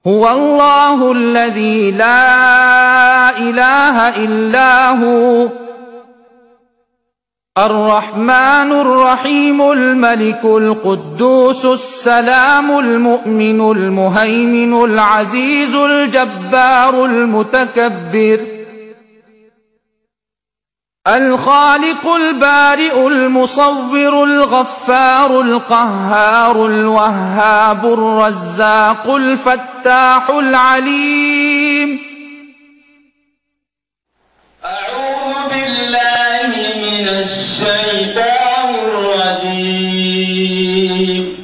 هو الله الذي لا إله إلا هو الرحمن الرحيم الملك القدوس السلام المؤمن المهيمن العزيز الجبار المتكبر الخالق البارئ المصور الغفار القهار الوهاب الرزاق الفتاح العليم. أعوذ بالله من الشيطان الرجيم.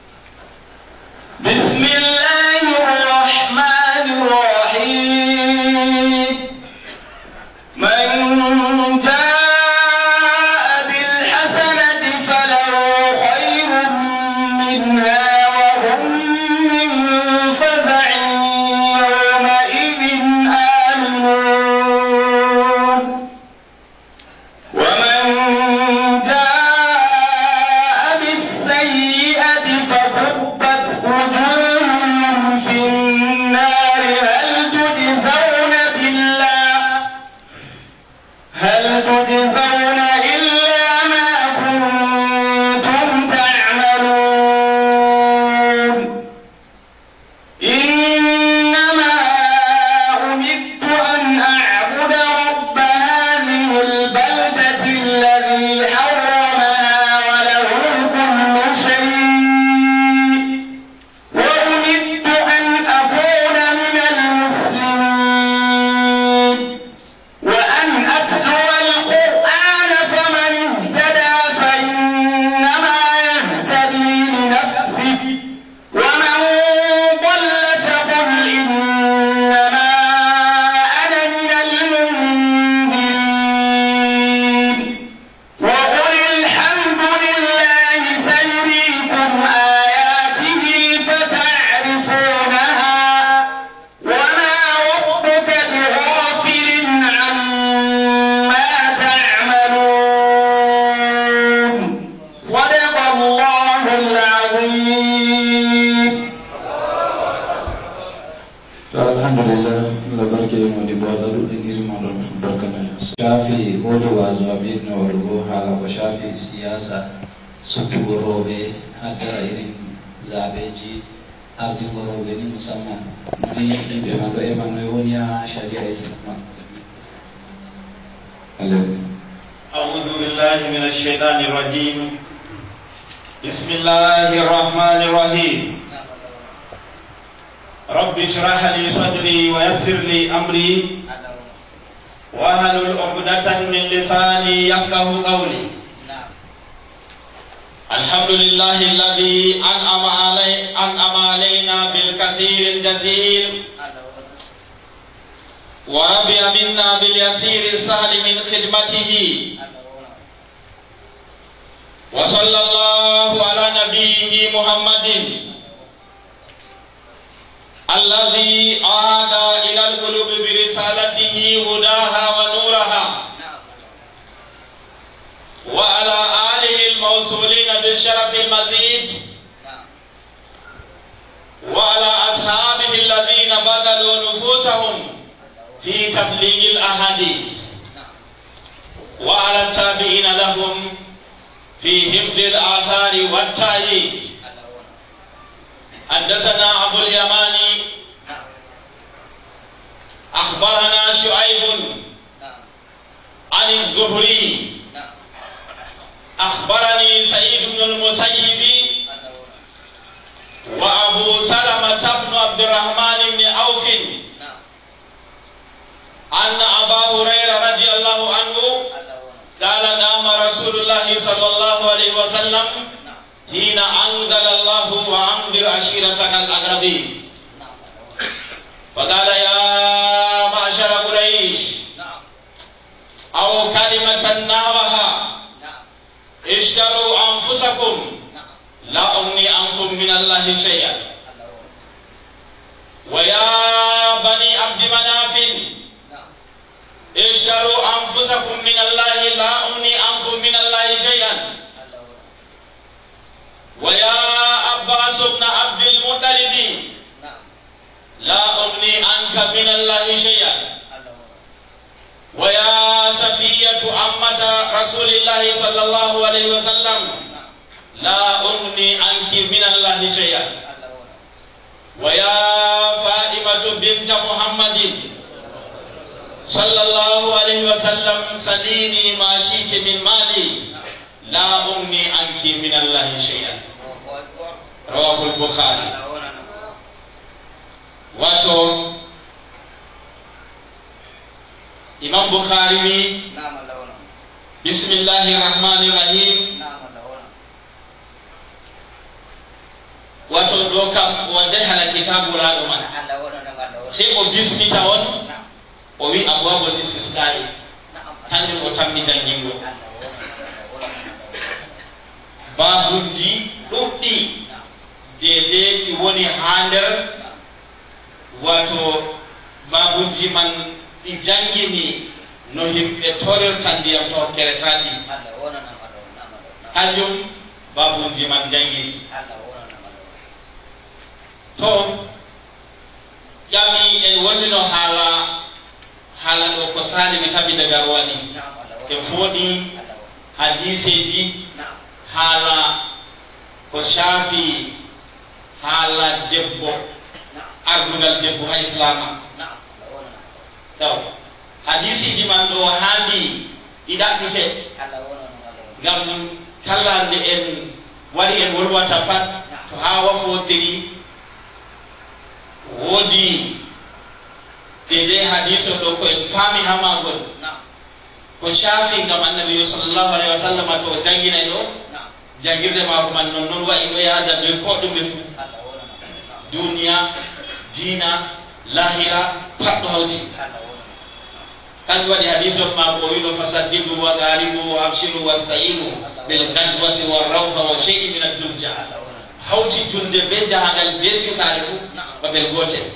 بسم الله الرحمن الرحيم. من جاء بالحسنة فله خير منها وهم من فزع يومئذ آمنون. ومن جاء بالسيئة فكبت وجوههم في النار هل تجزون إلا ما كنتم تعملون. إنما أمرت أن أعبد رب هذه البلدة الذي حرمها وله كل شيء وأمرت أن أكون من المسلمين وأن أتلو القرآن فمن اهتدى فإنما يهتدي لنفسه ومن ضل فقل إنما أنا من المنذرين. وقل الحمد لله سيريكم آياته فتعرفونها وما ربك بغافل عما تعملون. صدق الله العظيم. Alhamdulillah, labarke mo di badalu ingil mo berkenan. Shafi olu wazabi no olu hala ko shafi siyasa sutu robe ada irin zabeji ardi robe ni musamman ni be mando e mano wonia sharia islam. أعوذ بالله من الشيطان الرجيم. بسم الله الرحمن الرحيم. رب اشرح لي صدري ويسر لي أمري واحلل عقدة من لساني يفقهوا قولي. الحمد لله الذي أنعم علينا بالكثير الجزيل ورضي منا باليسير السهل من خدمته. وصلى الله على نبيه محمد الذي عاد إلى القلوب برسالته هداها ونورها وعلى آله الموصولين بالشرف المزيد وعلى أصحابه الذين بذلوا نفوسهم في تبليغ الأحاديث وعلى التابعين لهم في حفظ الآثار والتأييد. حدثنا أبو اليماني أخبرنا شعيب عن الزهري أخبرني سعيد بن المسيب وأبو سلمة بن عبد الرحمن بن عوف أن أبا هريرة رضي الله عنه قال قام رسول الله صلى الله عليه وسلم حين أنزل الله وأنذر عشيرتك الأقربين فقال يا معشر قريش أو كلمة نحوها اشتروا أنفسكم لا أغني عنكم من الله شيئا. ويا بني عبد مناف اشتروا أنفسكم من الله لا أغني عنكم من الله شيئا. ويا عباس بن عبد المطلب لا أغني عنك من الله شيئا. ويا صفية عمة رسول الله صلى الله عليه وسلم لا أغني عنك من الله شيئا. ويا فاطمة بنت محمد صلى الله عليه وسلم سليني ما شئت من مالي لا أغني عنك من الله شيئا. رواه البخاري. واتو إمام بخاري بسم الله الرحمن الرحيم واتو دوكا ودهل كتاب رادوما سيكو بسم تاون ووي أبواب الاستسقاء تاني وتمي جانجينغو بابونجي دوكي ديدي woni hander wato babunji man ɗi jangini no himɓe torirta ndiyam to hokkere sati kanjum babunji man jangini to ƴami en wonnino haala ɗo ko sali mi tabi daga wani e fooɗi hadiseji haala ko shafi haala debbo ardugal debbo ha islama taw hadisiji man ɗo haandi ɗi ɗaɓɓite ngam kala nde en wari en wolwata pat to ha wafotiri woodi dede hadise ɗo ko en faami ha magol ko shafi ngam annabiyo sallllahu alayhi wa sallam to o janginay ɗo jangirde mako man non wayi ɗo yaada ɓe ko ɗume fu duniya diina lahira pat ɗo hawti kanjum waɗi hadise on mako o wiɗo fasaddidu wa garibu wa abshiru wastainu bil gadwati warrawha wa shey'in min addurja hawti julde be jahangal be siwtare fu babel gotel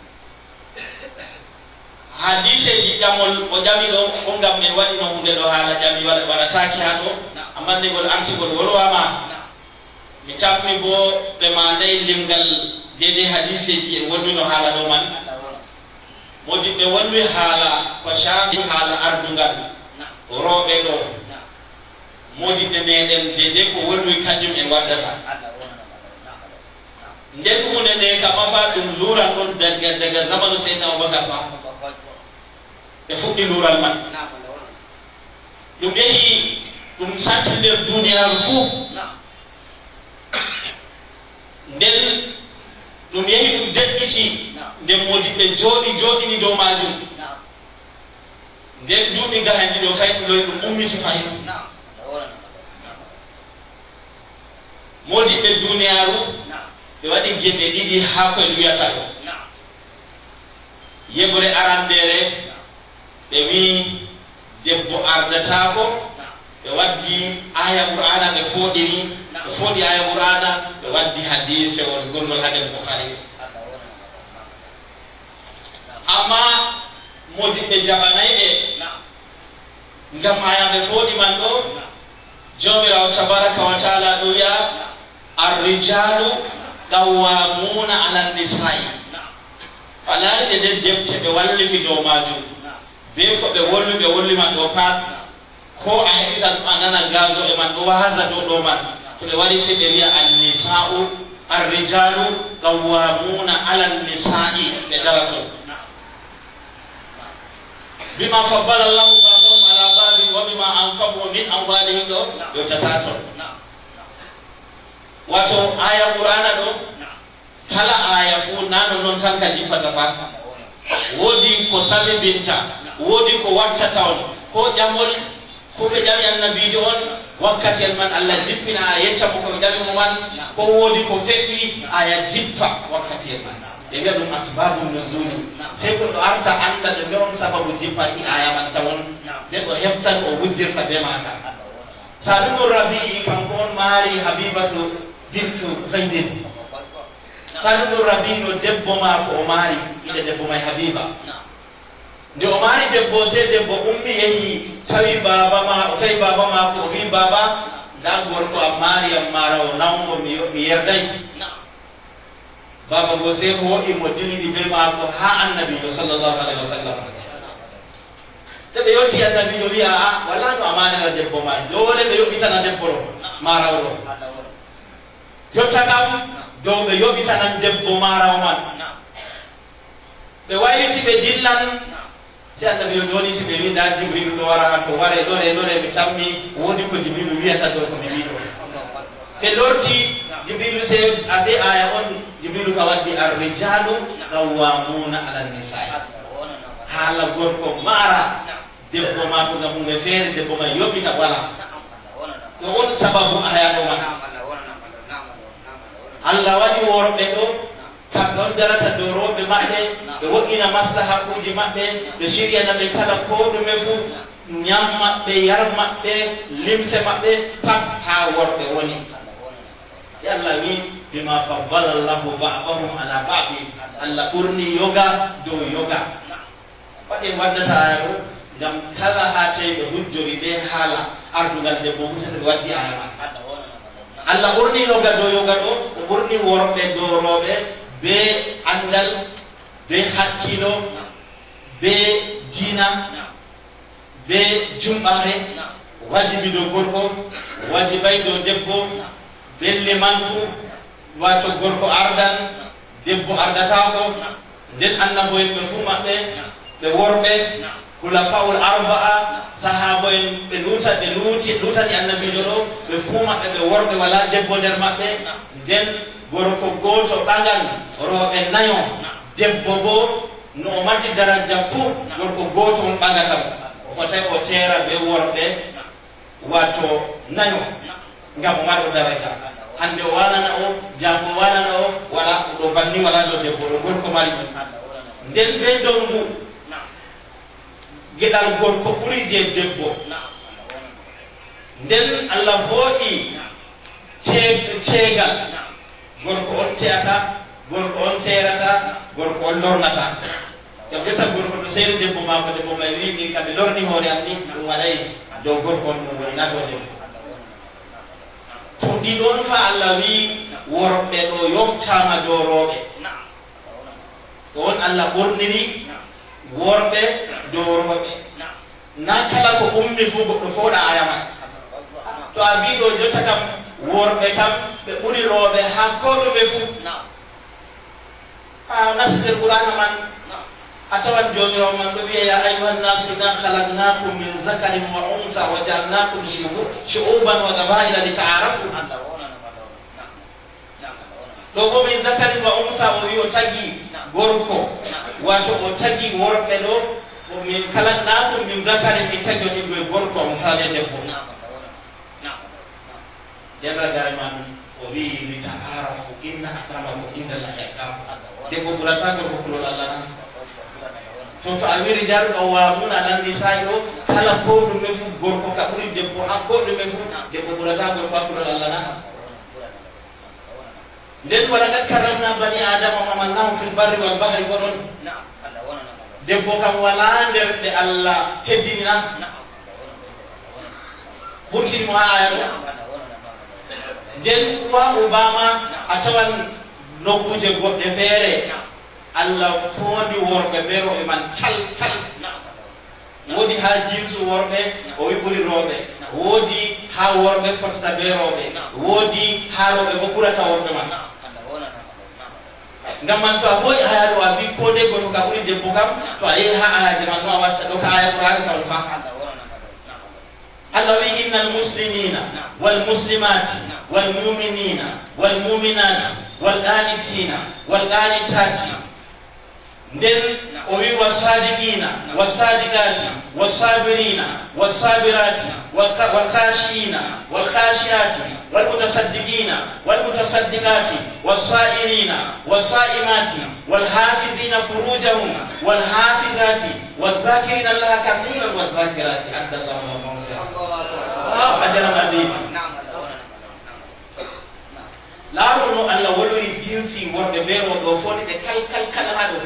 hadiseji ƴamol o ƴami ɗo ko ngam min waɗino hunde ɗo haala ƴami waɗataki ha ɗo amma ndegol artigol wolwama mi tammi bo ɓe mandayi limgal dede hadiseji en wonnino haala ɗo man modi ɓe wonwi haala ko shafi haala ardungal rooɓe ɗo modi ɓe meɗen dede ko wonwi kanjum en waddata nden hunde nde kama fa ɗum luural ɗon daga zamanu seydna aboubacar fa ɓe fuɗɗi luural man ɗum yehi ɗum santi nder duniyaru fuu nden ɗum yehi ɗum deƴƴiti nden modiɓɓe jooɗini dow majum nden duuɓi gahanji ɗo fay ɗum lori ɗum ummiti fayi modiɓɓe duniyaru ɓe waɗi geɓe ɗiɗi ha koyen wiyata ɗo yeɓre arandere ɓe wi debbo ardatako ɓe waddi aya qur'ana ɓe fooɗiri ɓe fooɗi aya qur'ana ɓe waddi hadise on gongol ha nder boukhari amma modiɓɓe jaɓanayi ɓe ngam aya ɓe fooɗi man ɗo jomirawo tabaraka wa taala ɗo wiya arrijalu qawwamuna ala nisai alaari ɗe nden defte ɓe wallifi dow majum be ko ɓe wolwi man ɗo pat ko a heɓitan ɗum a nana gazo e man ɗo wasa dow ɗo man to ɓe waɗi se ɓe wiya annisa'u arrijalu qawwamuna ala nisai ɓe darato bima fabbala llahu babahum ala babin wa bima anfaqu min amwalihim ɗo yottata ton wato aya qur'ana ɗo kala aya fu nano noon tan ka jippata fa woodi ko sabibinta woodi ko wattata on ko ƴamol ko ɓe ƴami annabijo on wakkati en man Allah jippina a yecca mo ko ɓe ƴami mo man ko woodi ko feƴƴi aya jippa wakkati en man ɓe mbiya ɗum asbabu nuzuli sey ko ɗo arta anda ɗo on sababu jippa i aya man tawon nden o heftan o wujjirta be maka sadugo rabi'i kanko on maari habibatu bintu zaydin sadugo rabi'ino debbo maako o maari inde debbo may habiba nde o maari debbo sey debbo ummi yehi tawi baba maako o wi baba nda gorko am maari am maara o nawmo mi yerday baba go se ko e mo dilidi be ma ko ha annabi sallallahu alaihi wasallam te be yoti annabi yo wi'a wala no amana na debbo ma dole be yobitana debbo marawro jotta kam do be yobitana debbo maraw man be wayliti be dillan si annabi yo doni si be wi da jibril do wara to ware dore be tammi wodi ko jibril wi'ata do ko mi wi do te lorti jibril se ase aya on jibril ka waddi ar-rijalu qawwamuna 'ala an-nisaa hala gorko mara debbo ma ko ngam be fere debbo ma yobita wala do on sababu aya do ma Allah wadi worbe do kam don darata do robe mabbe be wogina maslaha kuji mabbe be shiriya na be kala ko dume fu nyam mabbe yar mabbe limse mabbe pat ha worbe woni si Allah wi bima faddala Allah ba'dahum ala ba'd Allah burni yoga do yoga wadi waddata ayo ngam kala ha tay be hujjori be hala ardugal de bo musen waddi aya Allah burni yoga do burni worbe do robe be andal be hakkilo be dina be jumbare wajibi do gorko wajibay do debbo belle manku wato gorko ardan debbo ardata ko den annabo en be fu mabbe be worbe khulafaul arba'a sahabo en be luti di annabi do be fu mabbe be worbe wala debbo der mabbe den gorko goto bangal robe nayo debbo bo no madi daraja fu gorko goto mon bangata fotay o tera be worbe wato nayo ngam maro daraja hande wala na o jamo wala na o wala do banni wala do debbo gorko mari den be dongu gedal gorko buri je debbo den Allah hoi tegal gorko on teata gorko on serata gorko on lornata jam detta gorko to sere debbo ma ko debbo may wi mi kambe lorni hore am ni dum walay do gorko on woni na do debbo to di don fa Allah wi worbe do yoftama do robe don Allah borniri worbe do robe na kala ko ummi fu goddo foda ayama to a bi do jotta kam worbe kam be buri robe ha ko do be fu nasir qur'an man atawan jomiro man do biya ya ayyuhan nasu inna khalaqnakum min zakarin wa untha wa ja'alnakum shu'uban wa qabaila lita'arafu do bo min zakarin wa untha o yo tagi gorko wato o tagi worbe do o min khalaqnakum min zakarin mi tagi do gorko on faade debbo jalla garaman o wi lita'arafu inna akramakum indallahi atqakum debbo burata gorko kulol Allah to amiri jaru qawamuna lan nisayo kala ko dum fu gorko ka buri debbo ha ko dum fu debbo burata gorko kulol Allah na den wala kat karamna bani adam wa hamalnahum fil barri wal bahri waron debbo kam wala nder de Allah teddina burkin mo ayaro den wa obama atawan nokuje godde fere Allah fondi worbe bero e man kal wodi ha jinsu worbe o wi buri robe wodi ha worbe fotata be robe wodi ha robe bo kurata worbe man ngam man to a hoy aya do abi ko de goto ka buri debbo kam to ayi ha aya man no watta do ka aya qur'an ta fa Allah wi innal muslimina wal muslimati wal mu'minina wal mu'minati wal qanitina wal qanitati nden o wi wasadiqina wasadiqati wasabirina wasabirati wal khashina wal khashiyati wal mutasaddiqina wal mutasaddiqati wasairina wasaimati wal hafizina furujahum wal hafizati wazakirina Allah kathiran wazakirati adallahu wa ajran adid laaruno Allah wolori jinsi worbe bero do foni de kal hado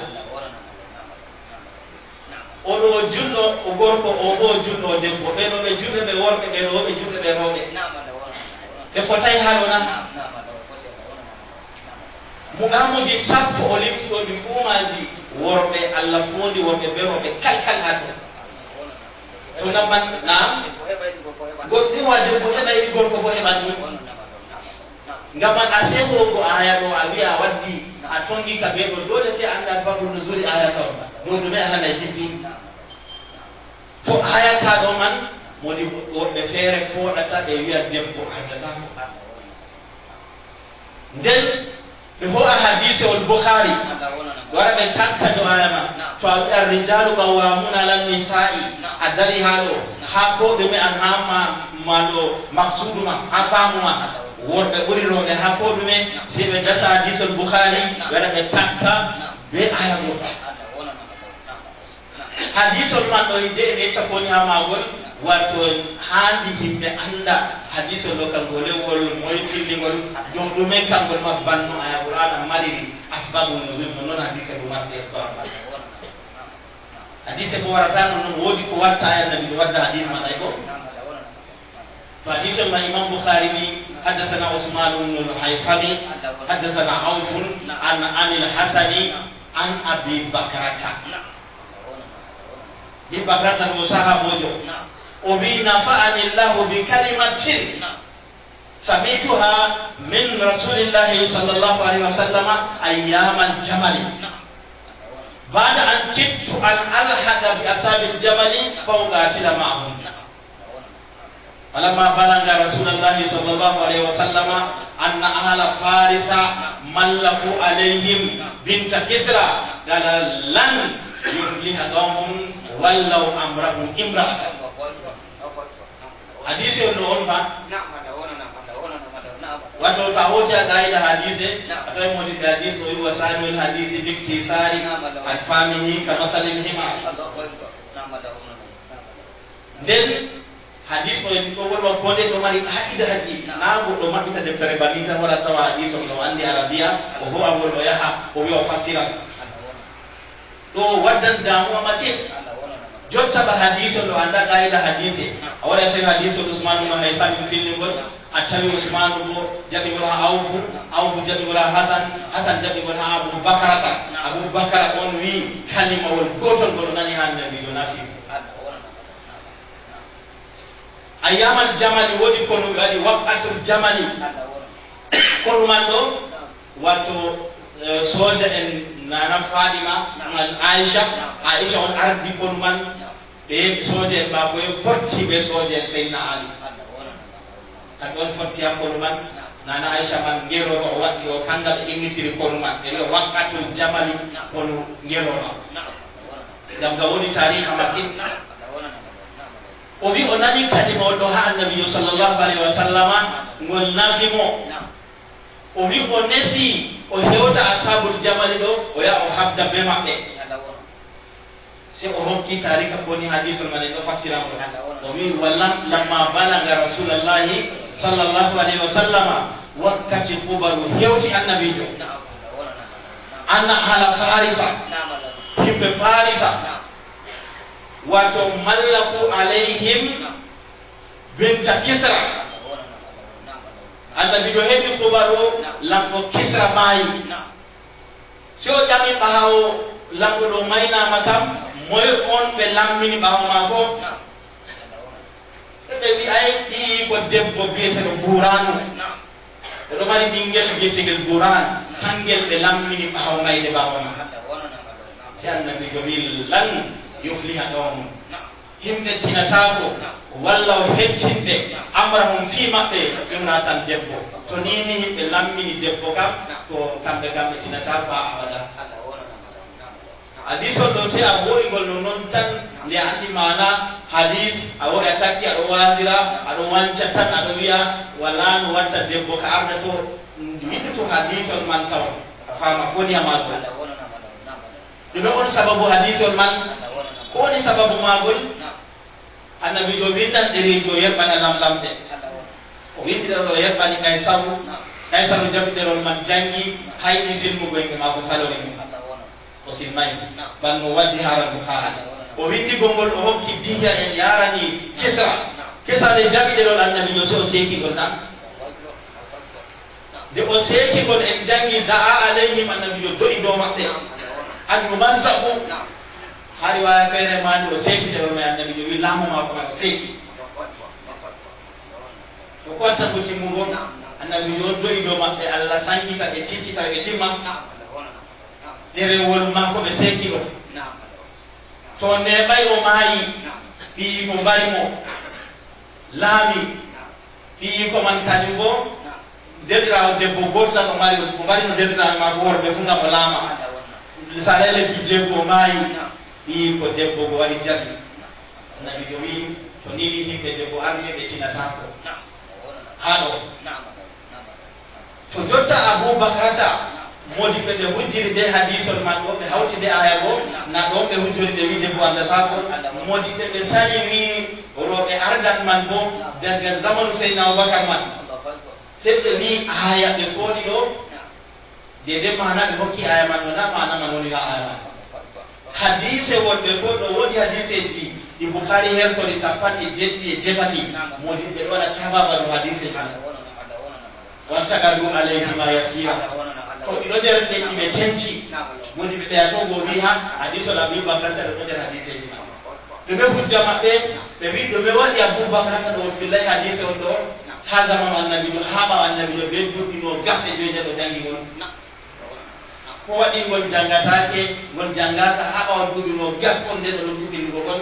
odo jullo o gorko o bo jullo debbo be no be julle be worbe be no be julle be robe be fotay hado nan mugamuji sappo o limtiɗoɗi fuumaji worɓe Allah fondi worɓe beroɓe kalkal ha to to gamman nam goɗɗi wa debbo heɓayɗi gorko bo heɓan ɗum gamman a sehogo aya ɗo a wiya a waddi a tongi ka ɓe ɗo dole se anda sababu nuzuli aya taw ɗo ɗume alana jippi to aya ka ɗo man modi woɓɓe feere foɗata ɓe wiya debbo andata nden ɓe ho a hadise ol Bukhari wara ɓe tanka do aya ma to a wiya rijalu qawwamuna ala nisa'i a dari ha ɗo ha ko ɗume an ha maɗo maksudu ma ha famu ma worɓe ɓuri roɓe ha ko ɗume si ɓe dasa hadise ol Bukhari wara ɓe tanka be aya go hadise ol man ɗo hidde ene capponi ha magol wato handi himɓe anda hadise ol ɗo kangol lewol moytirligol dow ɗume kangol ma banno aya qur'ana mariri asbabu nuzul no noon hadise ko marde asbabu hadise ko warata no noon woodi ko watta aya nabi ɗo wadda hadise ma ɗay ko to hadise ma imam Bukhari ni حدثنا عثمان بن الهيثمي حدثنا عوف عن الحسن عن ابي بكرة ابي بكرة وصحابه وبي نفعني الله بكلمة سمعتها من رسول الله صلى الله عليه وسلم أيام الجمل بعد أن كدت أن ألحق بأصحاب الجمل فأقاتل معهم فلما بلغ رسول الله صلى الله عليه وسلم أن أهل فارس ملكوا عليهم بنت كسرى قال لن يفلح قوم ولو أمرهم امرأة hadise no on fa wato ta hota gaida hadise atay modi hadise no yuwa sanul hadise bikti sari al famihi kama salil hima den hadise no ko wol bonde do mari haida haji na go do mabita deftere balita wala tawa hadise no andi arabia o ho awol o yaha o wi o fasira do waddan damuwa matin jotta ba hadise do anda gaida hadise awara tawi hadise Usman ibn Haytham filli gol a tawi Usman bo jabi wala Auf jabi wala Hasan jabi wala Abu Bakar on wi kalima wol gotol gol nani han nabi do nafi ayyamal jamali wodi kono gadi waqatul jamali kono man do wato soja en nana Fadima Aisha on ardi kono man be soje ba boy forti be soje Sayyidina Ali kan on forti am kono man nana Aisha man ngero ro wadi o kanda be imitiri kono man be waqatul jamali kono ngero ro dam ga woni tarikh masin o wi onani kadi mo do ha annabi sallallahu alaihi wasallam ngol nafimo o wi o nesi o hewta ashabul jamali do o ya o habda be mabbe se o hokki tarika koni hadisul man do fasira o wi wallam lamma balaga rasulullah sallallahu alaihi wasallam wakati kubaru hewti annabi do anna ala farisa himbe farisa wato mallaku alaihim binta kisra annabi do hebi kubaru lambo kisra mai so jami bahawo lambo do mayna makam moy on be lammini bawo mako be bi ay di ko debbo biete no buranu do mari dingel bietegel buran kangel be lammini bawo mayde bawo ma si annabi do bil lan yufliha dawm himbe tinatako walla hettinde amrahum fi mabbe imratan debbo to nini himbe lammini debbo kam to kambe kambe tinatako abada hadis do se aboy gol non tan le andi mana hadis awo ataki ado wazira ado wancha tan ado wiya wala no watta debbo ka arda to widu to hadis man taw fama koni amago dum on sababu hadis man koni sababu magol annabi do windan derejo yerbana lamlamde o windira do yerbani kaysaru jabidero man jangi hayni silmu goynde mako salore o silmay banno waddi haral Bukhari o windi gongol o hokki biya en yarani kisra le jabidero annabi do so seki golta de o seeki gol en jangi da'a alayhim annabi yo do'i do maɓɓe an yumazzabu hari waya feere mani o seeki de o annabi yo wi laamu mako ma o seeki to ko watta ko timmugo annabi yo do'i do maɓɓe Allah sankita ɓe ciccita ɓe timma ɗerewol makko ɓe seeki ɗo to neɓay o maayi ɓii ko mbari mo laami ɓii ko man kañum bo derɗirawo debbo goto tan o mbari no derɗirawo ma ko worɓe fu ngam o laama sa lele bijje ko maayi ɓii ko debbo ko waɗi jaɓi annabi jo wi to nini himɓe debbo arni ɓe tinatako haɗo to jotta aboubacarata modi ɓe huddiri de hadisol man ɗo ɓe hawti de aya go na ɗon ɓe huddori ɓe wi debbo andatako modi ɓe sali wi roɓe ardan man bo daga zamanu seydna aboubacar man sei ɓe wi aya ɓe fooɗi ɗo dede mana ɓe hokki aya man ɗo na mana man woni ha aya man hadise wonɓe fo ɗo woɗi hadiseji ɗi bouhari hertori sappanɗe jeɗɗi e jeetati modi ɓe ɗo waɗa cababa ɗo hadise man wantagalu alayhima yasira to ɗiɗo nder ɗe ɗiɓe tenci woni ɓe ɓeya to go wi ha hadisol aboubacarata ɗo nder hadiseji ma ɗume hujja maɓɓe ɓe wi ɗume waɗi aboubacarata ɗo fillay hadise on ɗo ha zamanu annabi ɗo ha ɓawa annabi ɗo ɓe duɗɗino gasɗe joyi nde ɗo jangi ngol ko waɗi ngol jangatake ngol jangaka ha ɓawa duɗɗino gas on nde ɗo ɗo tufilgo gon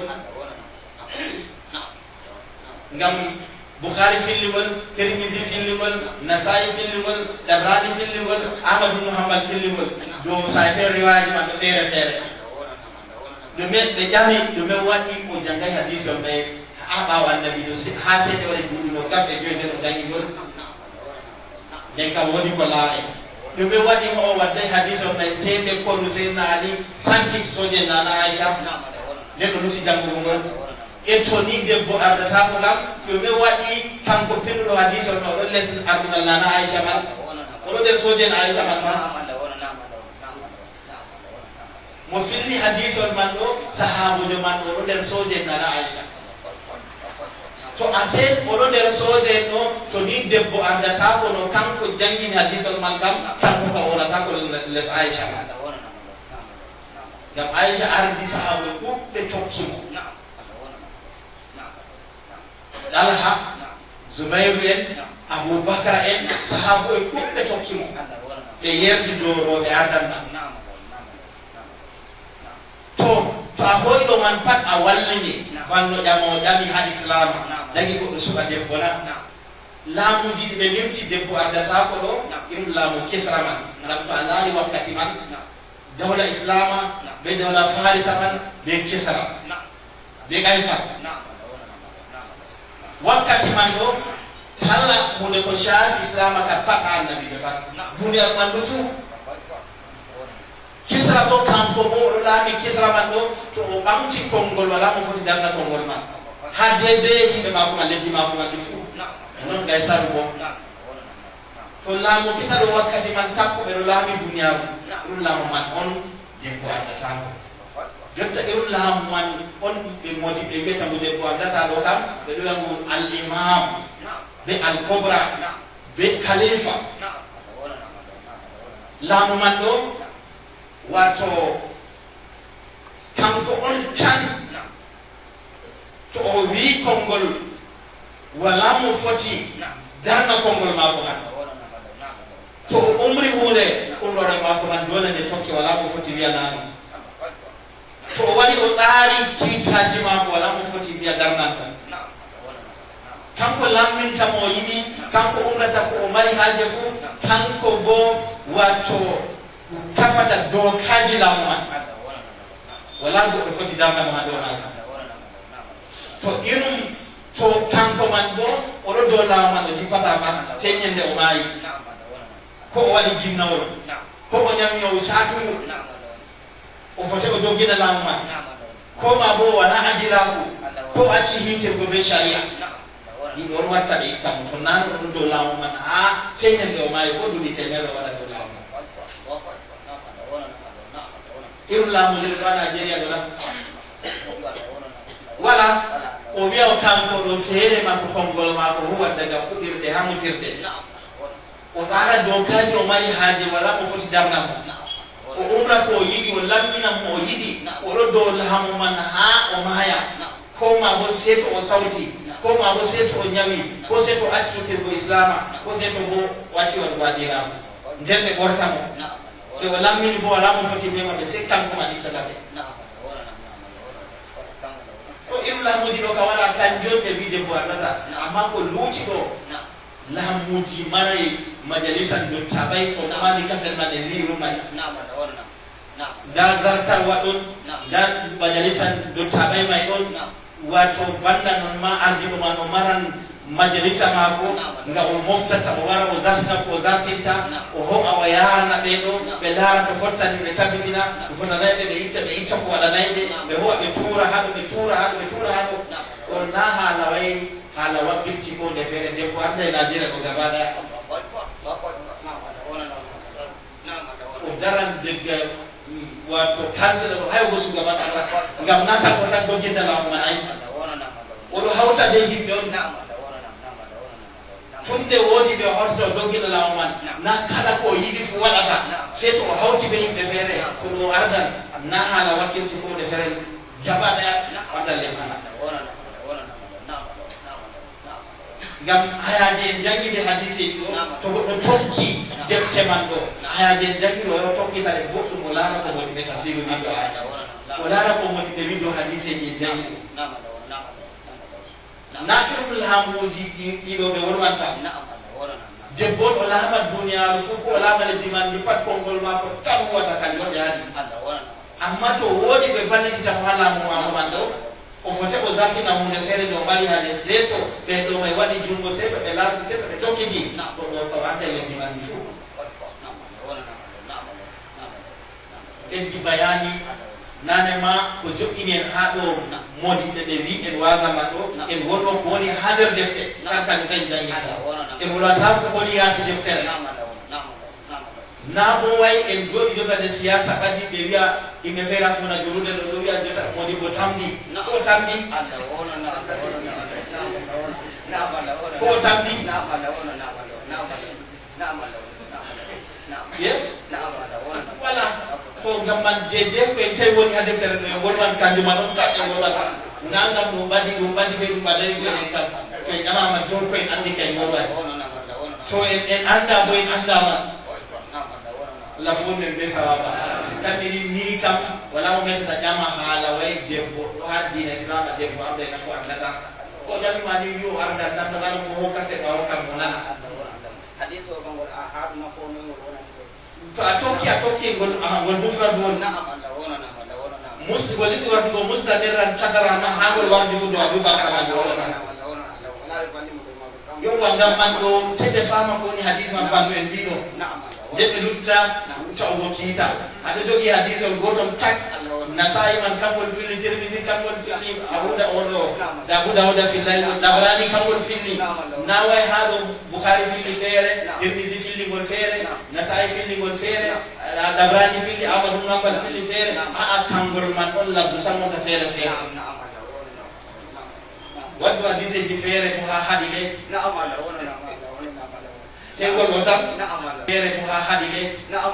ngam Bukhari filligol, Tirmizi filligol, Nasai filligol, Tabrani filligol, Ahmad ibn Hanbal filligol. Do sahihe riwayaji man do fere fere. Do men be jami do men wadi ko jangai hadith on be aba wa nabi do ha se de wadi dudi no gafe joy de jangi gol. Den kam wodi ko laare. Do be wadi mo wadde hadith on be se de ko Sayyidina Ali sanki soje nana Aisha. De do luti jangu ngol. E to ni debbo ardata ko ngam ɗume waɗi kanko pinnuɗo hadis on oɗon les ardungal nana aicha man oɗo nder soje en aicha man ma mo filli hadis on man ɗo sahabujo man oɗo nder soje en nana aicha to ase oɗo nder soje en ɗo to ni debbo ardata ko no kanko jangini hadis on man kam kanko ka wonata ko les aicha man ngam aicha ardi sahabu ɗuɓɓe tokkimo Talha, Zubairu en, Abubakar en, sahabu en ɗuɓɓe tokkimo ɓe yerdi dow roɓe ardanma to a hoyɗo man pat a wallini banno ƴamo ƴami ha islama dagi goɗɗo suɓa debbo na laamuji ɗi ɓe limti debbo ardatako ɗo irum laamu kisra man ngam to a laari wakkati man dawla islama be dawla farisa man be kisra be kaysar wakkati man ɗo kala hunde ko shafi islama ka pat ha annabi ɗo tan duniyar man ɗo fuu kisra bo kanko bo oɗo laami kisra man ɗo to o ɓamti konngol wala mo foti darna konngol man ha dede yimɓe mako man leddi mako man ɗo fuu non gaysaru bo to laamu kisra ɗo wakkati man takko ɓeɗo laami duniyaru ɗum laamu man on debbo addatako jotta irum laamu man on ɓe modi ɓe wiyata mo debbo andata ɗo kam ɓe ɗo wiyamu al imam be al cobra be khalifa laamu man ɗo wato kanko on tan to o wi konngol wala mo foti darna konngol maako man to o umri hunde umrore maako man dole nde tokki wala mo foti wiyanano to o waɗi o ɗaari kiitaji maako wala mo foti wiya darnanta kanko lamminta mo yiɗi kanko umrata ko o mari haaje fuu kanko bo wato kafata dokaji laamu man wala goɗɗo foti darnamo ha dow maaka to irum to kanko man bo oɗo dow laamu man o jippata ma sey ñande o maayi ko o waɗi ginnawol ko o ñami o satungu o foti o doggina laamu man ko ma bo wala andiraku ko acci hintirgo be sharia ɗi ɗon watta ɓe ittamo to nano oɗo dow laamu man ha sey ñande o maayi ko duuɓi temere o waɗa dow laamu man irum laamu ndir ɗo Nigeria ɗo nan wala o wiya o kanko ɗo feere makko konngol maako huwat daga fuɗirde ha mutirde o ara dokaji o mari haaje wala ko foti darnamo o umra ko yiɗi o lammina mo o yiɗi oɗo dow lahamu man ha o maaya ko ma bo seeto o sawti ko ma bo seeto o ñawi ko seeto o acci hirgo islama ko seeto bo o acci waɗugo adiramu nden ɓe ɓortamo ɓe o lammini bo wala mo foti mema ɓe se kanko man ittataɓe o iru lahamuji ɗo ka waɗa kanjon ɓe wiide bo annata amma ko luuti ɗo lahamuji maray majalisan dottaɓay ko ɗumani kasel man e wirumay nda zartar waɗon nda majalisan dottaɓay may ɗon wato banda non ma ardiɗo ma no maran majalisa mako nga o moftata o wara o zartina ko o zartinta o ho'a o yarana ɓeɗo ɓe laara to fottani ɓe tabitina ɓe fotanayɓe ɓe itta ko waɗanayɓe ɓe ho'a ɓe tuura haɗo ɓe tuura haɗo ɓe tuura haɗo on na haala way haala wakkilti ko nde feere debbo anda e Nigeria ko gaba daya o daran degga wato kansila o hay wosu gaban Allah ngam na kan ko tan dogginta lawo man ay oɗo hawta be yimɓe on tunde woodi ɓe hawtata doggina lawo man na kala ko yiɗi fu waɗata se to o hawti be yimɓe feere ko ɗo ardan na haala wakkilti ko nde feere gaba daya waɗalle mana ngam hayaji en jangide hadiseji ɗo to goɗɗo tokki defte man ɗo hayaji en jangiɗo o tokkitare goɗɗum o laara ko woni ɓe tafsiru windo aya o laara ko woni ɓe windo hadiseji en jangiɗo na irum laamuji ɗiɗo ɓe wolwanta debbo o laamat duniyaru fof ko o laama lebbi man ndi pat konngol ma ko tan wata kanjum yaadi amma to woodi ɓe vallititamo ha laamu mamo man ɗo o fote o zartina hunde feere nde o mari hade seeto ɓe ɗo may waɗi jungo seeto ɓe lardi seeto ɓe tokkidi ko ɗo ko ante lebbi man ndi fof ɓeddi bayani nane ma ko joƴƴini en ha ɗo modiɓɓe ɓe wi en wasama ɗo en wolwa ko woni ha nder defte kan kañum kañ jangguinta en wolwata ko woni yaasi deftere na bo way en jooɗi jotade siyasa kadi ɓe wiya yimɓe feere afmona jolude ɗo ɗo wiya jota modibo tamdi ko tamdi ko tamdi voilà ko ngam man de ko en tawi woni ha deftere ɗo en wolwan kanjuma ɗon kat en wolwata nangam ɗum ɓaddi ɓe ɗum ɓaɗay ko en kam so en ƴamama jon ko en andi kaen wolwani so en anda bo en andama Allah fu men be sawaba tamiri ni kam wala mo metata ƴama haala way debbo ɗo ha diina islam debbo amde na ko andata ko jami mani yo arda tan tan ko hokase ɓawo kam mo nana hadis o gongol a haɗuma ko non wona to a tokki ngol mufrad won musgol ɗi wartugo mustamirran cagaran man ha ngol wardi fu do Abubakar man wona yo ngam man ɗo sede fama ko ni hadis man bandu en mbiɗo nde ɓe lutta tawgo kiita aɗa jogii hadis on goton tak Nasai man kangol filli Tirmidhi kangol filli Abu Dawuda filli Tabarani kangol filli na way ha ɗo Bukhari filli feere Tirmidhi filli ngol feere Nasai filli ngol feere Tabarani filli Ahmad ibn Hanbal filli feere a kangol man on labdu tan wonta feere feere waddu hadiseji feere ko ha haɗi ɗe sengol ɗo tan feere ko ha haɗi ɗe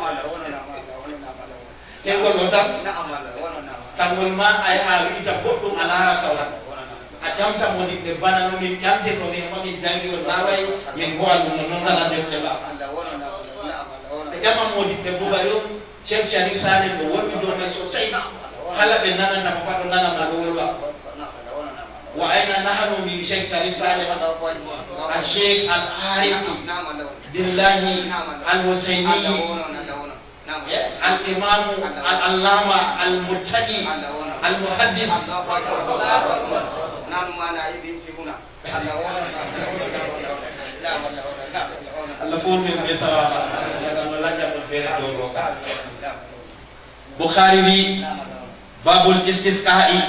sengol ɗo tan kangol ma a yaha wiɗita goɗɗum a laara tawa a ƴamta modiɓɓe bana no min ƴamtirno min momin jangi o na way min howa ɗum no noon tan a defte ba ɓe ƴama modiɓɓe bugari on Cheikh Sharif Salim ɗo wonɓi dow may sosai kala ɓe nanatamo pat o nanama ɗo wolwa wa ayna nahnu min Cheikh Sharif Salim الشيخ العارف بالله الحسيني الإمام العلامة المتقي المحدث Bukhari babul istisqa'i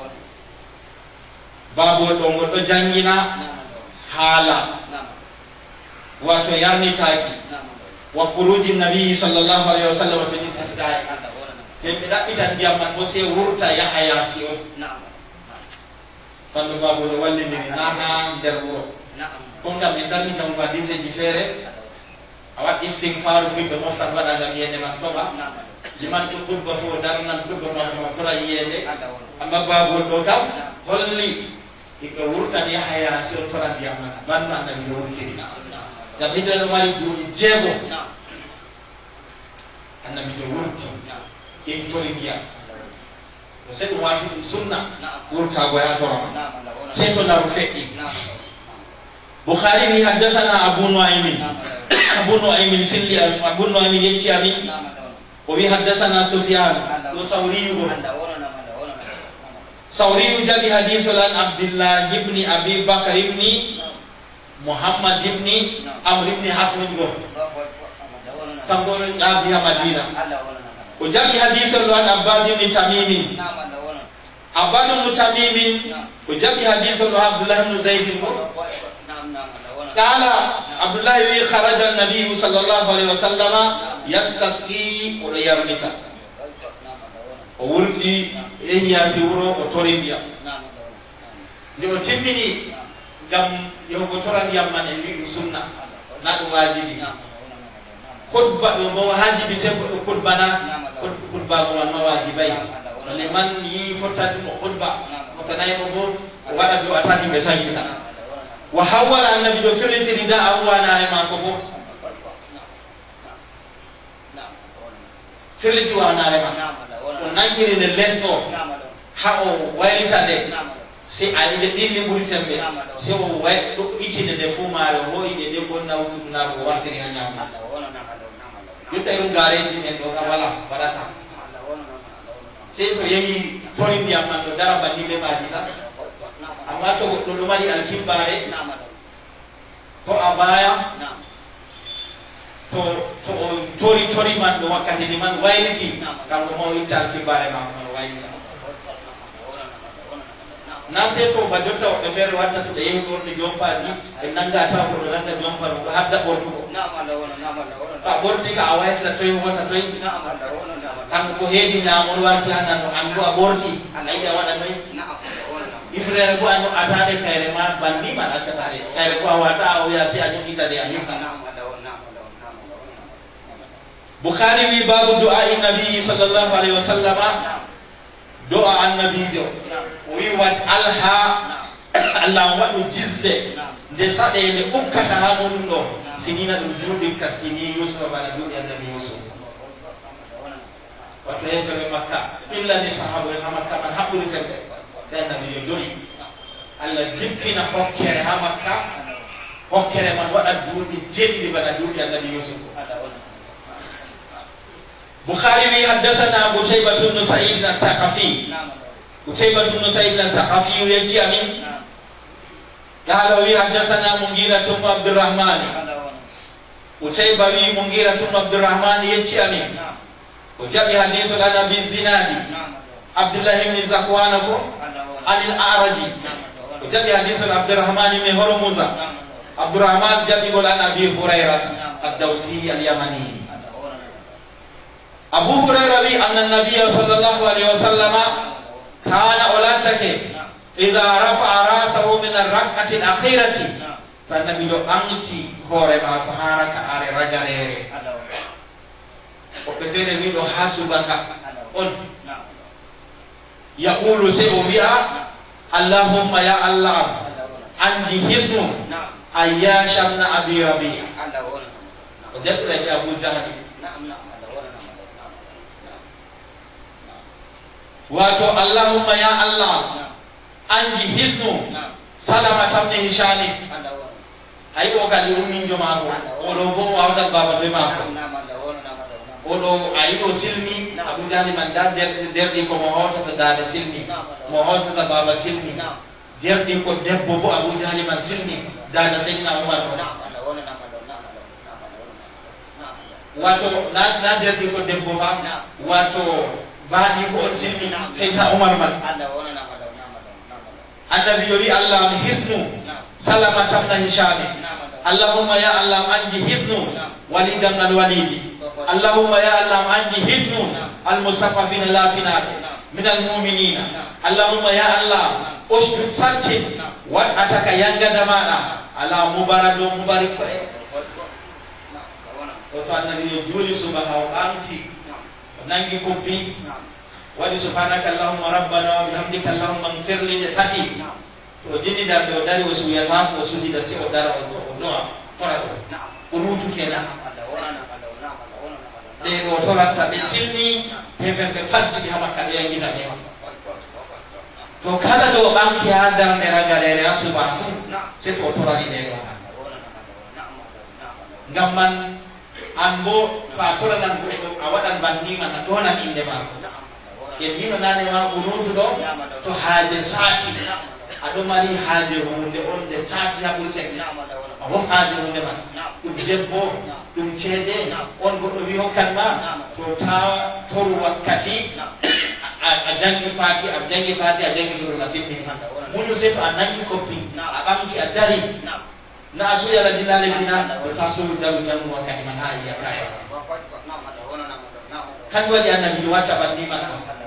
babu ɗo jangina haala wato yarnitaki wa khurujin nabi sallallahu alaihi wasallam fi istisqa'i ɓe ɗaɓɓitan ndiyam man bo se wurta yaha yaasi on kanko babu ɗo wallidiri na ha nder wuro ɗum kam en darni kam hadiseji feere awat istighfar fi be moftan wada ngam yende man toba liman to khutba fo darnan khutba ma fura yende amma babol do kam holli iko wurtani haya si on toran yamana banna nabi do wurtini da bidal mari duuji jeego annabi do wurti e tori biya sai ɗum waati ɗum sunna wurtago ya torama sey to laru feƴƴi Bukhari wi haddasana Abu Nu'aymin filli Abu Nu'aymin yecci amin o wi haddasana Sufyan ɗo sawriyu jaɓi hadithol an Abdillah ibni Abi Bakr ibni Muhammad ibni Amr ibni Hasmin go kamɓo ɗabiha Madina o jaɓi hadithol an Abbad ibni Tamimin Abbad ibni Tamimin o jaɓi hadithol Abdullah ibni Zayd go قال عبد الله وي خرج النبي صلى الله عليه وسلم يستسقي ويرمتا وورتي يا سيورو وتوريبيا لو تيميني gam yogo toran yamman en wi sunna na dum wajibi khutba do mo wajibi se ko khutba na khutba ko ma wajibai le man yi fotati mo khutba fotanay mo wada do atati be sankita wa hawala annabi do firliti rida awana ma ko bo firliti wa na ma o nangiri ne lesto ha o waylita de si ay de dilli buri sembe si o way do itine de fu mare o ide de bonna wutu na ko watiri ha nyama yutta irum gareji ne do ka wala barata si to yehi tori biya man do dara bandi be majita amma to goɗɗo ɗo mari alkibbare to abaya to o tori man ɗo wakkati ni man wayliti kanko mo itta alkibbare mako man waylita na se to ba jotta woɓɓe feere watta to ɓe yehi ɓorni jompar ni ɓe nanga tawa koɗo nanga jompar ko habda ɓortugo to a ɓorti ka a waytata toye wota toye kanko ko heedi ñamol warti hanan no an bo a ɓorti a yiɗi a waɗa noyi ifrere ko anyo atade kayre ma bandi man achatade kayre ko awata o ya si anyo itade a himna Bukhari wi babu du'a nabi sallallahu alaihi wasallam du'a an-nabi jo wi wat alha Allah wadu jizde de sade de ukkata ha mon do sinina dum judi kasini Yusuf bana dudi annabi Yusuf wato yefe makka illa ni sahabu en makka man haburi sembe sai nabi yo joyi Allah jippina hokkere ha makka hokkere man waɗa duuɓi jeɗiɗi bana duuɓi annabi Yusuf Bukhari wi haddasana Qutaybah ibn Sa'id as-Saqafi Qutaybah ibn Sa'id as-Saqafi yaji amin qala wi haddasana Mughirah ibn Abdurrahman Qutaybah wi Mughirah ibn Abdurrahman yaji amin o jaɓi hadithu an Abi Zinadi Abdullah ibn Zakwan ko anil A'raji o jaɓi hadithu Abdurrahman ibn Hurmuza Abdurrahman jaɓi gol an Abi Hurairah ad-Dawsi al-Yamani Abu Hurairah wi anna an-nabiy sallallahu alaihi wasallam kana olatake idha rafa'a rasahu min ar-rak'ati al-akhirati fa nabi do amti hore ma ko haraka are ragarere o be fere wi do hasubaka on yaqulu sayubi'a Allahumma ya Allah anji hisnu ayyashamna abi rabi'a o jabra ya Abu Jahl wato Allahumma ya Allah anji hisnu salama tamne hishani ay o kali ummin jomago o do bo wawta baba be mako o do ay o silmi Abu Jahl man da derdi ko mo hawta da silmi mo hawta baba silmi derdi ko debbo bo Abu Jahl man silmi da sayyidina Umar wato na derdi ko debbo fa wato bani ko silmi sayyidina Umar man annabi yori Allah hisnu salama tamna hishami Allahumma ya Allah anji hisnu walidan al walidi Allahumma ya Allah anji hisnu al mustafafina la finat min al mu'minina Allahumma ya Allah ushbit sarcin wa ataka yanga damana ala mubarado mubarak o to annabi juli subha o amti nangi koppi wadi subhanaka allahumma rabbana wa bihamdika allahumma ighfir li tati o jini darde o dari o suyata o sujida se o dara o doa tora do unutu kenan de do toranta be silmi tefen be fajji hamaka de yangi tane to kala do banki ha darde ragare asuba fu se to torani de do gamman ambo fa toranan ko awadan bandi man donan inde ma e mino nane ma unutu do to haaje saati ado mari haaje hunde on de saati ha burse a won haaje hunde man dum debbo dum ceede on goddo wi hokkan ma to ta toru wakkati a jangi fati a jangi suru na timmi munu se to a nangi koppi a bamti a dari na so yara dilale dina to ta so dalu jamu wakkati man ha ya kaya kan wadi annabi wata bandi man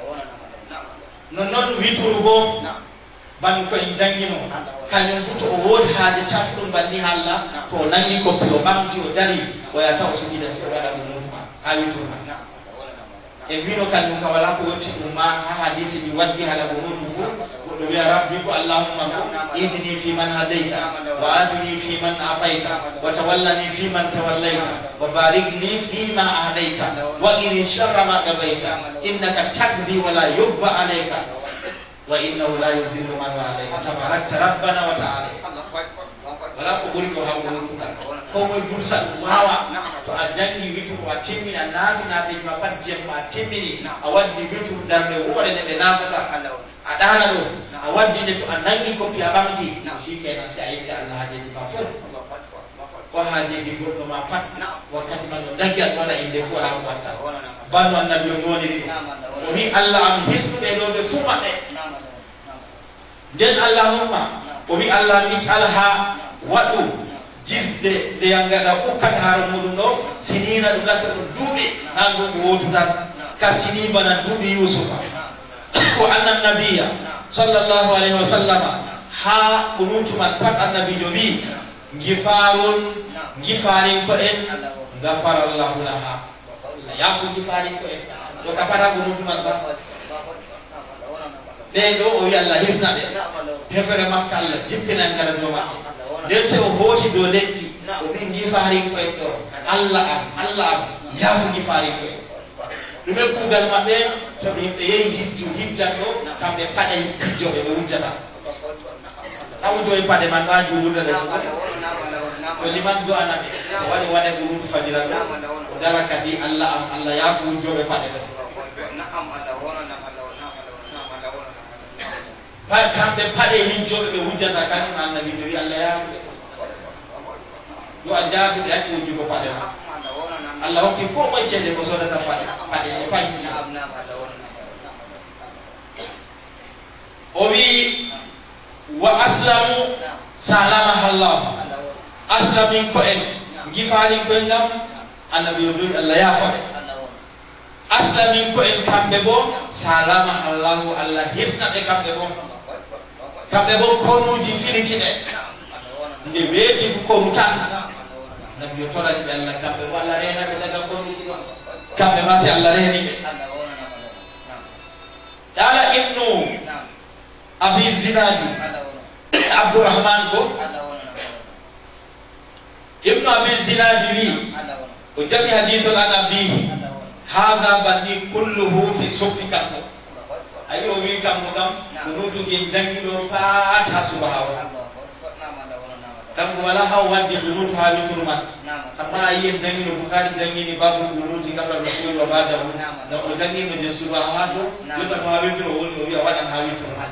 non wituru bo ban ko en jangino kanyon futo o wodi haaje chatdum bandi halla to nangi ko pio bamti o dari o ya taw sujida se wala dum ma ha wituru ma e bino kanyon ka wala ko woti umma ha hadisi ni waddi hala ko mutu fu do ya rabbi ko allahumma idini fi man hadaita wa afini fi man afaita wa tawallani fi man tawallaita wa barik li fi ma ahdaita wa qini sharra ma qadaita innaka taqdi wa la yubba alayka wa innahu la yuzillu man walayta tabarakta rabbana wa ta'ala wala ko buri ko hawo ko mo bursa wawa to a jangi witu ko timmina nafi ma padje ma timmini a waddi witu darde wore ne nafata a dana do a waddi ne to a nangi ko piya bamti shi kenan sai a yi ta Allah hajeji ma fu ko hajeji goddo ma pat wakkati man no daggal wala inde fu ha watta banu annabi o woni o wi Allah am hisnude do be fu mabbe den allahumma o wi Allah ij'alha wadu jisde de yangada ukkat har mudum do sinina dum lakka dum duubi nan dum wotuta ka sini bana duubi yusufa ko annan nabiyya sallallahu alaihi wasallam ha kunutu man pat annabi jobi gifarin ko en ghafara Allahu laha ya fu gifarin ko en to ka para kunutu man ba de do o yalla hisna de tefere makka Allah jippina ngara do makka de se o hooti do leddi o bi gifarin ko en do Allah ya fu gifarin ko en dume kugal mabbe to be yeyi hijjatto kambe pade hijjobe be wujjata awudo e pade man ba juulude le ko liman do anabe wadi wade guru fajira do dara kadi Allah yafu wujjobe pade be pa kambe pade hijjobe be wujjata kan annabi do Allah yafu do ajabi ati wujjobe pade Allah hokki ko moy cende ko sodata pade e payisi o wi wa aslamu salama Allah aslamin ko en gifani ko ngam annabi do Allah ya ko aslamin ko en kambe bo salama Allah hisna be kambe bo ko nuji firitide nde weeti ko rutan nabi yo tola be Allah kambe wala rena be daga ko nuji kambe ma si Allah reni be dala ibnu abi zinadi Abdurrahman ko ibnu abi zinadi wi o jabi hadithul anabi hadha bani kulluhu fi sufika ayo wi kam nutu ke jangido fa ta subhanahu kam wala hawadi nutu halu turman amma ayen jangido bukhari jangini babu nutu kabla rasul wa ba'dahu da o jangino je subhanahu yota hawi to woni wi wadan hawi turman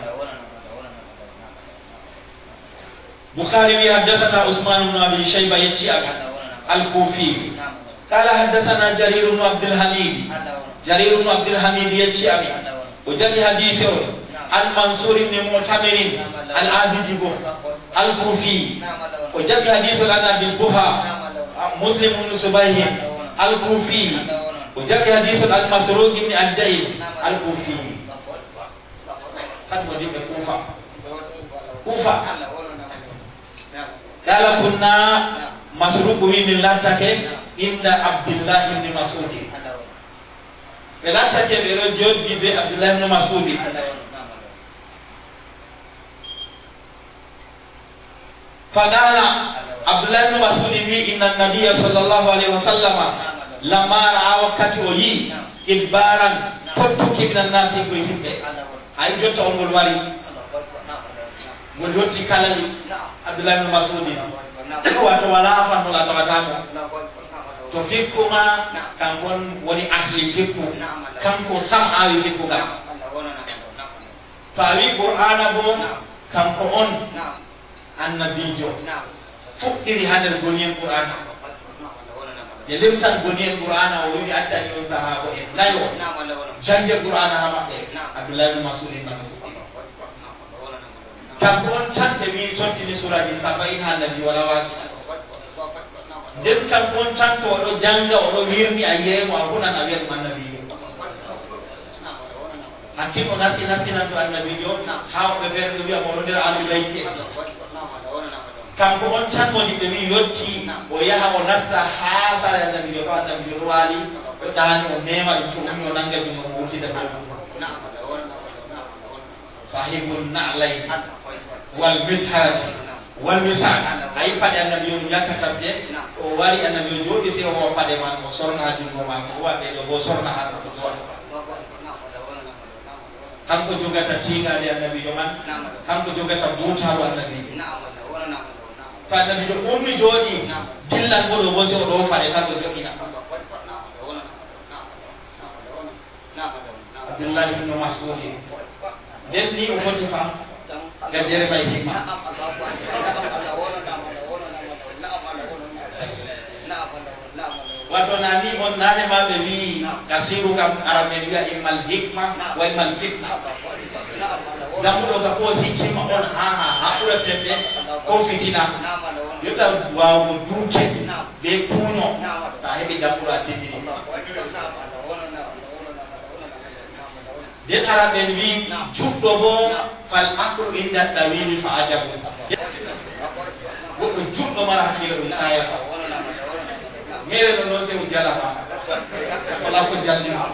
Bukhari wi hadathana Utsman ibn Abi Shaybah yachi'aka al-Kufi qala hadathana Jarir ibn Abdul Hamid yachi'aka وجاء حديثه عن منصور بن معتمر العابدي الكوفي وجاء حديث عن ابي البها مسلم بن صبيح الكوفي وجاء حديث عن مسروق بن الدين الكوفي كان مدين كوفه قال كنا masruku wi min lattake inda Abdullah ibn Mas'ud ɓe lattake ɓe ɗo joddi be Abdullah ibn Mas'ud fagala Abdullah ibn Mas'ud wi inna nabiyya sallallahu alaihi wasallam lamma ra'a wakkati o yi idbaran pottuki minan nasi ko yimɓe ay jotta on ngol wari ngol yotti kalali Abdullah ibn Mas'ud wato wala afan wala tawatamo to fikkuma kankon woni asli fikku kanko sam awi fikku kam to awi qur'ana bo kanko on annabijo fuɗɗiri ha nder gonien qur'ana e limtan gonien qur'ana o wiwi accani on sahaba en nayo jangge qur'ana ha maɓɓe Abdullah ibn Mas'ud man fuɗɗiri kanko on tan ɓe wi sottini suraji 70 ha nabi wala wasi nden kanko on tan to oɗo janga oɗo wirni a yeemo a hunan a wiya ɗum annabijo hakkimo nasinan to annabijo ha woɓɓe feere ɗo wiya moɗo nder alubayti en kanko on tan woni ɓe wi yotti o yaha o nasta ha sare annabijo to annabijo ɗo waali ɗo ɗaani o mema ɗum to umi o nanga ɗum o wurtida dow sahibul na'layn wal mitharati wal misal ay paɗe annabijo ɗum yakkatabde o wari annabijo jooɗi se o paɗe man o sorna jungo mako o waɗe ɗo bo sorna ha ɗo kanko jogata tiigaade annabijo man kanko jogata buutaru annabijo to annabijo ummi jooɗi dillan goɗo bo se o ɗo faɗe tan ɗo joɗina Abdullah ibn Mas'ud nden ni o foti fam gajere may himma wato nani on nane ma ɓe wi kasiru kam araben wiya immal hikma wa immal fitna dammuɗo ka ko hikkima on ha ɓura sembe ko fitina yotta wawgo duuke be kuuño ta heɓi dammuɗo a timmini nden araben wi juɗɗo bo fal aqlu inda dawili fa ajabu goɗɗo juɗɗo mara hakkilo ɗum ayafa mere ɗo noon sewo jala fa wala ko jallima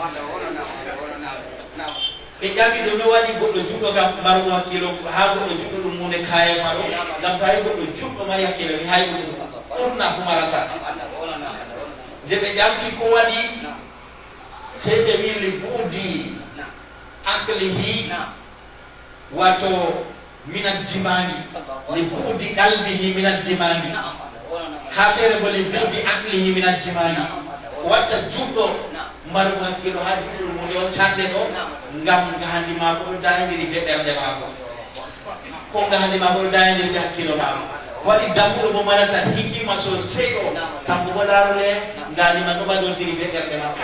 ɓe ƴami ɗo mi waɗi goɗɗo juɗɗo kam marugo hakkilo ha goɗɗo juɗɗo ɗum munde kayefa ɗo ngam tawi goɗɗo juɗɗo mari hakkilo ni hay ɗum ɓurna fu marata nde ɓe ƴamti ko waɗi sey ɓe wi li buudi aklihi wato minat dimangi li buudi qalbihi minat dimangi ha feere bo li buudi aklihi minat dimangi watta juɗɗo marugo hakkilo ha juɗɗo mum ɗon cande ɗo ngam gahandi mako ɗo dayidiri be ɓernde mako ko gahandi mako ɗo dayidiri be hakkilo mako waɗi dambuɗo mo marata hikima sosai ɗo kamko bo laarole nganima ɗo ɓaɗodiri be ɓernde mako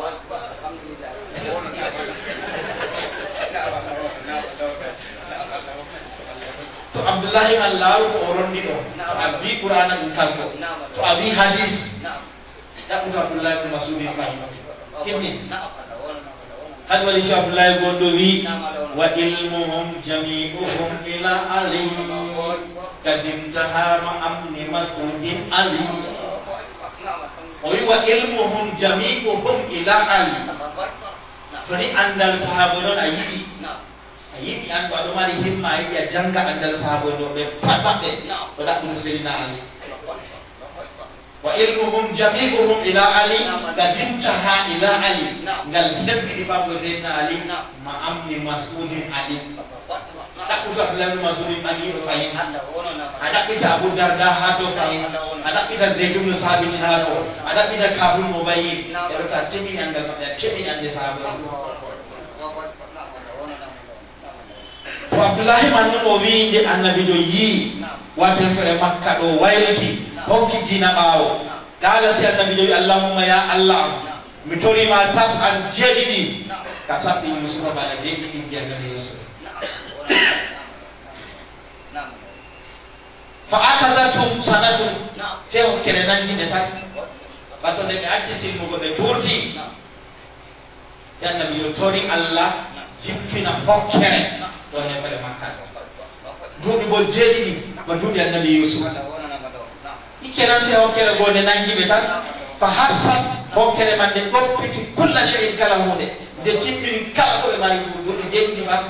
to Abdullahi man laaru ko o rondi ɗo to a wi qur'ana ɗum kanko to a wi hadis ɗaɓɓuto Abdullahi ibn Mas'ud fahima timmin kadi waɗi cheikh Abdullahi gonɗo wi wa ilmuhum jami'uhum ila ali kad intaha ma amni mas'udin ali o wi wa ilmuhum jami'uhum ila ali to ni andal sahaba noon a yiɗi an ko aɗo mari himma a yiɗi a janga andal sahaba ɗo ɓe pat maɓɓe o ɗaɓɓuto Seydina Ali wa ilmuhum jami'uhum ila ali gadintaha ila ali ngal lebbiɗi famgo Seydina Ali ma amni mas'udin ali ɗaɓɓuto Abdullah ibn Mas'ud ɓagiɗo fayin a ɗaɓɓita Abu Darda ha to fayin a ɗaɓɓita Zayd ibn Sabit ha to a ɗaɓɓita Kabul Mubayyin eɗo ka teɓini andal maɓɓe a teɓini ande sahaba to Abdullahi man noon o wi nde annabijo yii wato fere Makka ɗo wayliti hokki dina ɓaawo kaga si annabijo wi allahumma ya allah mi torima sab'an jeeɗiɗi ka sabɓi Yusufa bana jeeɗiɗi ji annabi Yusuf fa akazatum sanatum se hokkere nanjinde tan wato nde ɓe acci silmugo ɓe turti si annabijo tori Allah jippina hokkere ɗo hefere Makka ɗo duuɓi bo jeeɗiɗi ba duuɓi annabi Yusuf kenan sai hokkere gode nangiɓe tan fa harsat hokkere man nde goppiti kulla shay'in kala hunde nde timmini kala koɓe mari goɗɗi jeeɗiɗi fan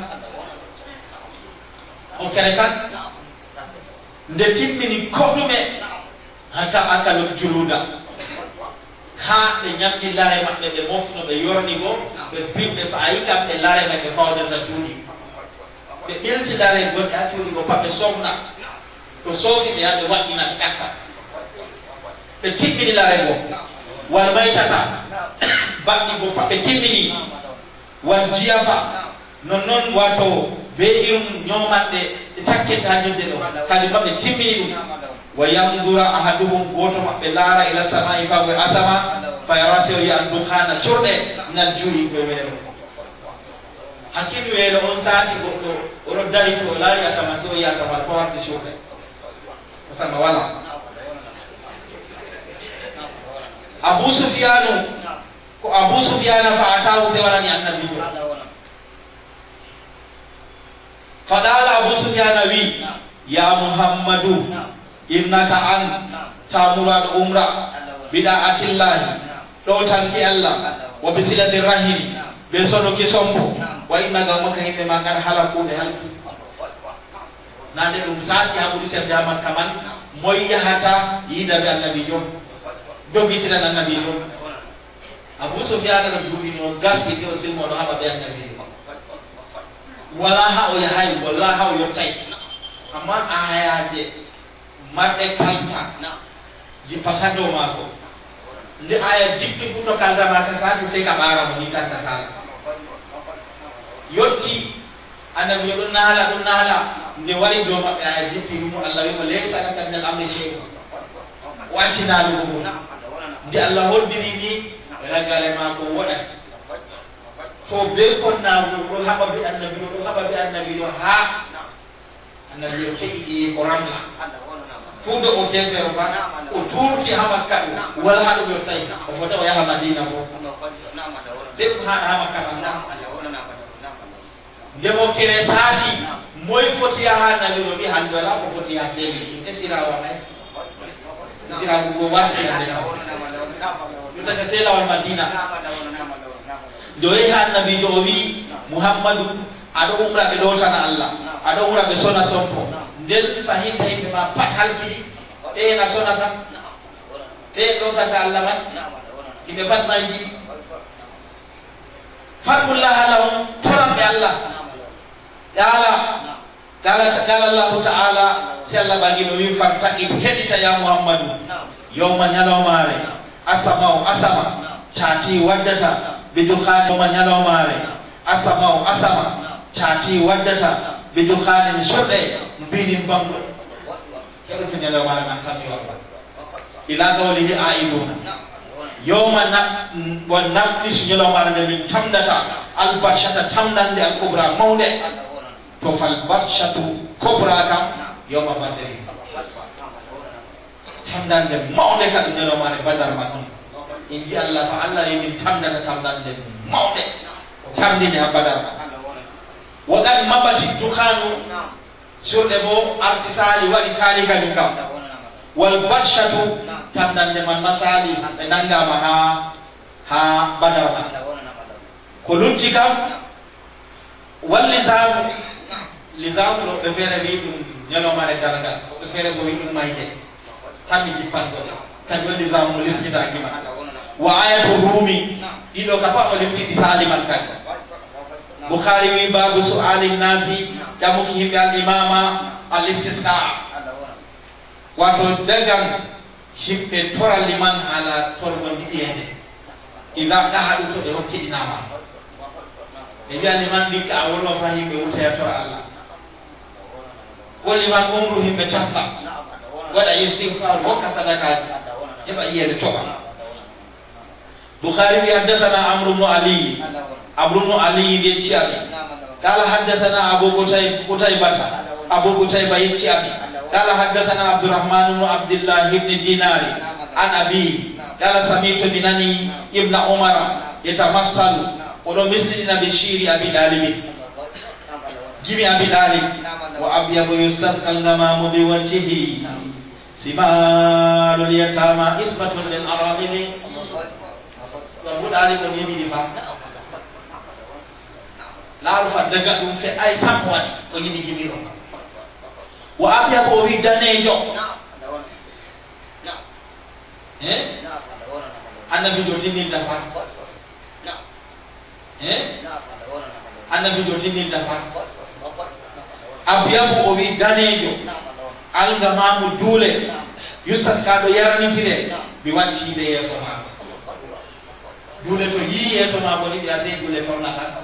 hokkere tan nde timmini koɗume hata akalol juluda ha ɓe ñamdi lare maɓɓe ɓe mofno ɓe yorni go ɓe fiɓɓe fa ayi kam ɓe lare maɓe fawderna cuuɗi ɓe ɓilti lare gonɗe ha cuuɗi go pat ɓe sofna to soofi ɓe yaɓe waɗɗina ɓe ƴakka ɓe timmini lare go wal maytata baɗɗi go pat ɓe timmini wal jiyafa nonnoon wato be irum ñomanɗe ɓe cakkenta ha jolde ɗo kadi maɓe timmini ɗum wa yamdura ahaduhum goto maɓɓe laara ila samai fawe asama fa yara sewo yiyan dukhana curɗe ngal juuyi koye weelo hakkimi weelo on saati goɗɗo oɗo dari to o laari asama sewo yi asama ko warde curɗe asama wala Abu Sufyanu ko Abu Sufyana fa atahu se warani annabijo fadala Abu Sufyana wi ya Muhammadu innaka an tamurado umra bida'atillahi ɗo tanki Allah wa bisilati rahimi be sonoki sombo wa innaka maka himɓe ma ngar halakude halki nande ɗum saati haɓuɗi sembe haman kaman moy yahata yiida ɓe annabijo dogitiran annabijo Abu Sufyana ɗo juuɗi noon gaskiti o silmoɗo haɓa ɓe annabijo wala ha o yahay walla ha o yottay amma ayaje marɗe kalta jippata dow maako nde aya jippi fu to kalta maka saati sey ka ɓaaramo ni tan ka sala yotti annabi ɗum naala nde wari dow maɓɓe aya jippi ɗum Allah wimo laysa laka min al amri shay'un waccinalugo mum nde Allah hoddiri ni ragale maako woɗa to be konnago ɗo haɓa be annabi ɗo haɓa be annabi ɗo ha annabi o teƴi ko ramla fuude o defere fa o tuurti ha Makka ɗo wala ha ɗum yottayi o fota o yaha Madina bo sei ɗum haɗa ha Makka ɗam nde o kere saati moy foti yaha annabi ɗo wi hande wala ko foti yaha seeɗi ɗum esirawa nay esirago go warti hande ɗum taka sei lawal Madina nde o yehi annabijo o wi Muhammadu aɗo umra ɓe ɗowtana Allah aɗo umra ɓe sona sompo nden fahinta yimɓe ma pat halkiɗi ɓena sonata ɓe ɗowtata Allah man yimɓe pat mayji farmullaha lahum toranɓe Allah qala Allahu ta'ala si Allah ɓagino wi fartaqib heɗita ya Muhammadu yawma ñalawmare asama tati waddata bidukhani yawma ñalawmare asama tati waddata bidukhanin surɗe mbinin bamɗo heɗoto ñalawmare man tan yo ila qawlihi aiduna yawma won nabɗisu ñalawmare nde min tamdata albarshata tamdande al kubra mawde to fal barshatu kubra kam yawma badri tamdande mawde ka ɗum ñalawmare badar ma ɗum inji Allah fa Allah yimin tamdata tamdande mawde tamdinde ha badar ma waɗan mabati dukhanu surɗe bo arti sali waɗi sali kadi kam wal barshatu tamdande man masali ɓe nangama ha badar ma ko lutti kam wal lisamu ɗo ɓe feere wi ɗum ñalawmare dargal ɓe feere bo wi ɗum mayde tammi jippanɗo kadi wal lisamu liskitakima wa ayatu rumi ɗiɗo ka pat o leftiɗi sali man kadi Bukhari wi babu su'ali nasi jamuki himɓe al imama al istisqa wato dagan himɓe tora liman ala torgondi ƴeede ida ɗahaɗu to ɓe hokkiɗinama ɓe wiya liman ndikka a wolwa fa himɓe wurtaya tora Allah ko liman umru himɓe tasla waɗa istigfar hokka sadakaji heɓa ƴeede toɓa Bukhari wi haddasana Amru bnu Ali Amru bnu Ali yecci ami qala haddasana Abu Qutaybata Abu Qutayba yecci ami qala haddasana Abdurrahman bnu Abdillah ibn Dinari an abi qala sami'tu minani ibn Umar yatamassalu oɗo misliɗina bi shiri abi ɗalibi gimi abi ɗalib wa abyabu yustasqa al-ghamamu bi wajhihi simalul yatama ismatun lil aramili buɗaali ko yimɓiɗi fa laaru fa daga ɗum fe ay sappo waɗi ko yiɗi jibiro wo aɓya ko wi danejo annabi jo tinnilta fa annabi jo tinnilta fa abiyabu o wi danejo algamamu juule justas ka ɗo yarnitire mi waccide yeeso maako juule to yii yeeso maako ni ɓiya sey juule tornata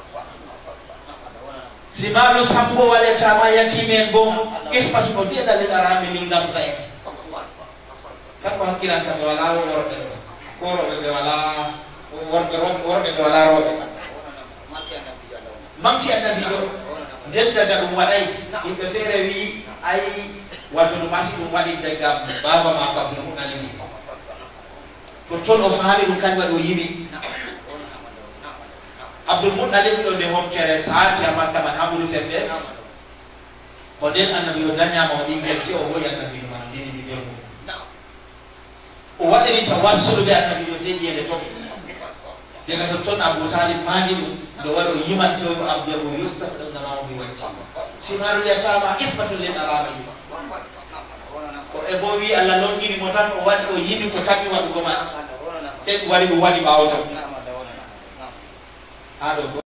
si maɗo sappo waɗetama yatimen bo ispatu ko deɗalel arami lingam say kanko hakkilanta ɓe wala worɓe ko roɓe ɓe wala worɓe ɓe wala roɓe mamti annabiɗo nden daga ɗum waɗay yimɓe feere wi ay wadde ɗum ati ɗum waɗinde gam baba ma ko abdul mutalib to toon o faami ɗum kañ waɗi o yiɓi abdul mutalib ɗo nde hokkere saati a makka man haɓuri sembe ko nden annabi o dañama o ɓinguel si o hoyi annabi man ndinidi ɓe mum o waɗiri tawassulu ɓe annabi o sey ƴiyede to daga to toon abou talib maandi ɗum nde waɗi o yimantewo abdiabo yustas ɗo ganamo mi wacci simaru yatama ismatul lil arami ko e bo wi allah longini mo tan o waɗi o yimi ko taɓi waɗugo man sey ɗum waɗi ɗum waɗi ɓawo tan ha ɗo